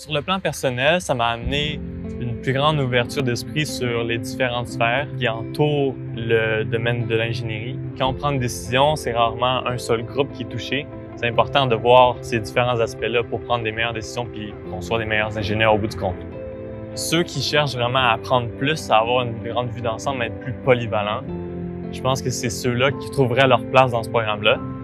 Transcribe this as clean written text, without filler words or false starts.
Sur le plan personnel, ça m'a amené une plus grande ouverture d'esprit sur les différentes sphères qui entourent le domaine de l'ingénierie. Quand on prend une décision, c'est rarement un seul groupe qui est touché. C'est important de voir ces différents aspects-là pour prendre des meilleures décisions puis qu'on soit des meilleurs ingénieurs au bout du compte. Ceux qui cherchent vraiment à apprendre plus, à avoir une plus grande vue d'ensemble, à être plus polyvalents, je pense que c'est ceux-là qui trouveraient leur place dans ce programme-là.